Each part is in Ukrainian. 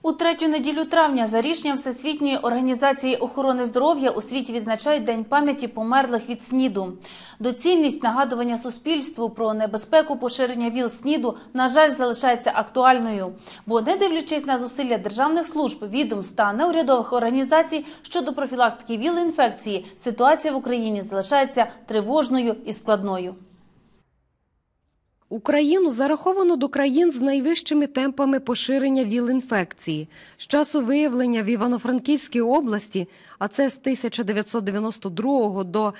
У третю неділю травня за рішенням Всесвітньої організації охорони здоров'я у світі відзначають День пам'яті померлих від СНІДу. Доцільність нагадування суспільству про небезпеку поширення ВІЛ-СНІДу, на жаль, залишається актуальною. Бо, не дивлячись на зусилля державних служб, відомств та неурядових організацій щодо профілактики ВІЛ-інфекції, ситуація в Україні залишається тривожною і складною. Україну зараховано до країн з найвищими темпами поширення ВІЛ-інфекції. З часу виявлення в Івано-Франківській області, а це з 1992 до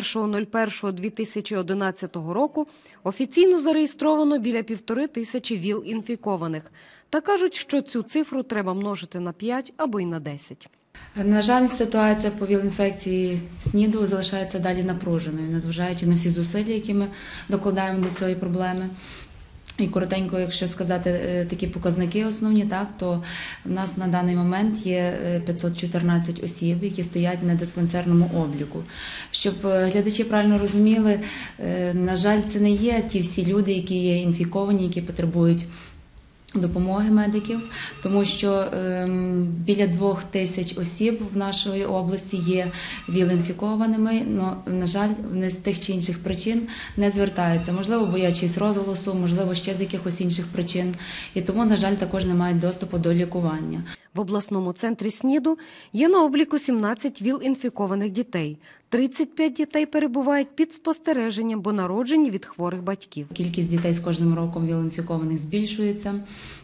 1.01.2011 року, офіційно зареєстровано біля 1500 ВІЛ-інфікованих. Та кажуть, що цю цифру треба множити на 5 або й на 10. На жаль, ситуація по ВІЛ-інфекції СНІДу залишається далі напруженою, незважаючи на всі зусилля, які ми докладаємо до цієї проблеми. І коротенько, якщо сказати такі показники основні, то в нас на даний момент є 514 осіб, які стоять на диспансерному обліку. Щоб глядачі правильно розуміли, на жаль, це не є ті всі люди, які є інфіковані, які потребують допомоги медиків, тому що біля 2000 осіб в нашій області є ВІЛ-інфікованими, але, на жаль, вони з тих чи інших причин не звертаються. Можливо, боячись розголосу, можливо, ще з якихось інших причин. І тому, на жаль, також не мають доступу до лікування. В обласному центрі СНІДу є на обліку 17 ВІЛ-інфікованих дітей. 35 дітей перебувають під спостереженням, бо народжені від хворих батьків. Кількість дітей з кожним роком ВІЛ-інфікованих збільшується.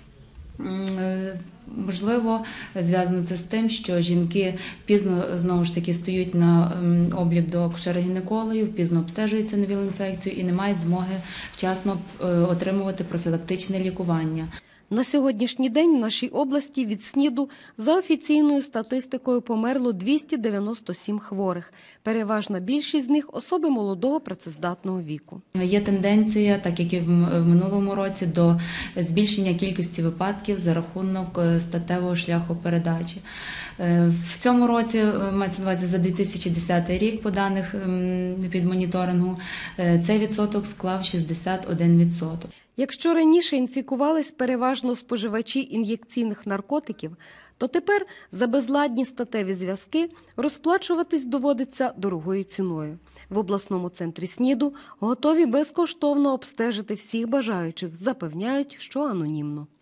Можливо, зв'язано це з тим, що жінки пізно, знову ж таки, стають на облік до акушера-гінекологів, пізно обстежуються на ВІЛ-інфекцію і не мають змоги вчасно отримувати профілактичне лікування. На сьогоднішній день в нашій області від СНІДу за офіційною статистикою померло 297 хворих. Переважна більшість з них – особи молодого працездатного віку. Є тенденція, так як і в минулому році, до збільшення кількості випадків за рахунок статевого шляху передачі. В цьому році, мається на увазі за 2010 рік, по даних під моніторингу, цей відсоток склав 61%. Якщо раніше інфікувались переважно споживачі ін'єкційних наркотиків, то тепер за безладні статеві зв'язки розплачуватись доводиться дорогою ціною. В обласному центрі СНІДу готові безкоштовно обстежити всіх бажаючих, запевняють, що анонімно.